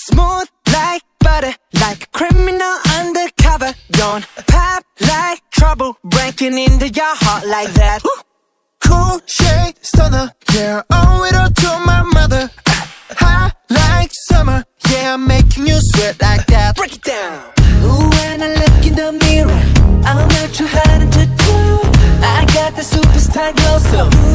Smooth like butter, like a criminal undercover. Don't pop like trouble, breaking into your heart like that. Cool shade stunner, yeah, owe it all to my mother. Hot like summer, yeah, I'm making you sweat like that. Break it down. Ooh, when I look in the mirror, I'm not too hard to do. I got the superstar glow, so